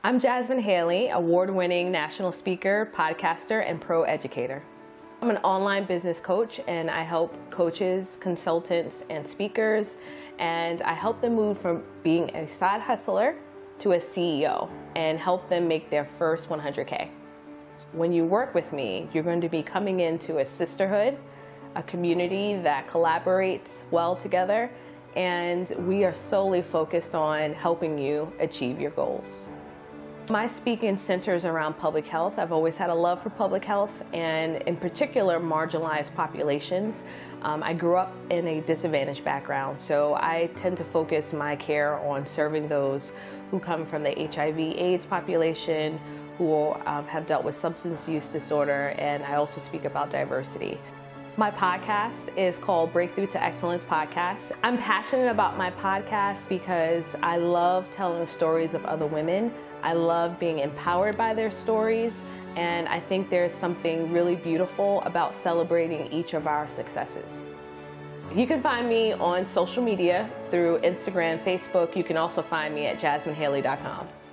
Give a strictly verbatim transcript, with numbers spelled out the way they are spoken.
I'm Jasmine Haley, award-winning national speaker, podcaster, and pro educator. I'm an online business coach, and I help coaches, consultants, and speakers, and I help them move from being a side hustler to a C E O and help them make their first one hundred K. When you work with me, you're going to be coming into a sisterhood, a community that collaborates well together, and we are solely focused on helping you achieve your goals. My speaking centers around public health. I've always had a love for public health, and in particular marginalized populations. Um, I grew up in a disadvantaged background, so I tend to focus my care on serving those who come from the H I V AIDS population, who um, have dealt with substance use disorder, and I also speak about diversity. My podcast is called Breakthrough to Excellence Podcast. I'm passionate about my podcast because I love telling stories of other women. I love being empowered by their stories, and I think there's something really beautiful about celebrating each of our successes. You can find me on social media through Instagram, Facebook. You can also find me at jasmine haley dot com.